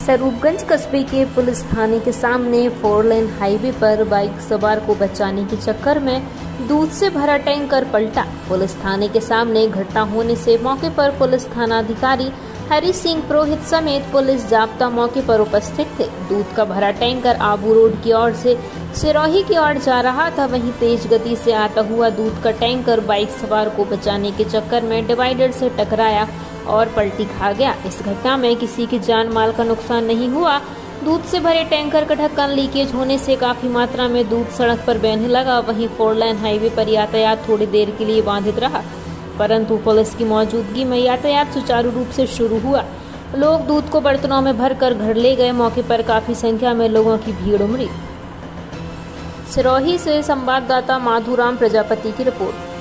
स्वरूपगंज कस्बे के पुलिस थाने के सामने 4 लेन हाईवे पर बाइक सवार को बचाने के चक्कर में दूध से भरा टैंकर पलटा। पुलिस थाने के सामने घटना होने से मौके पर पुलिस थानाधिकारी हरि सिंह पुरोहित समेत पुलिस जाब्ता मौके पर उपस्थित थे। दूध का भरा टैंकर आबू रोड की ओर से सिरोही की ओर जा रहा था। वहीं तेज गति से आता हुआ दूध का टैंकर बाइक सवार को बचाने के चक्कर में डिवाइडर से टकराया और पलटी खा गया। इस घटना में किसी की जान माल का नुकसान नहीं हुआ। दूध से भरे टैंकर का ढक्कन लीकेज होने से काफी मात्रा में दूध सड़क पर बहने लगा। वहीं 4 लेन हाईवे पर यातायात थोड़ी देर के लिए बाधित रहा, परंतु पुलिस की मौजूदगी में यातायात सुचारू रूप से शुरू हुआ। लोग दूध को बर्तनों में भरकर घर ले गए। मौके पर काफी संख्या में लोगों की भीड़ उमड़ी। सिरोही से संवाददाता माधुराम प्रजापति की रिपोर्ट।